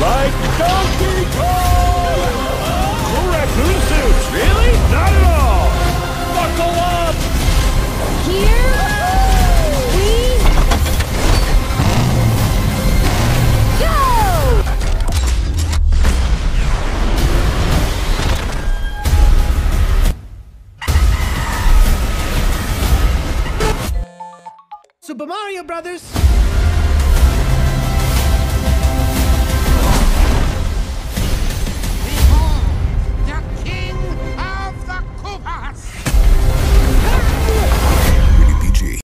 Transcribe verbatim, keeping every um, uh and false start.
Like Donkey Kong! Cool raccoon suits! Really? Not at all! Buckle up! Here we go! Super Mario Brothers!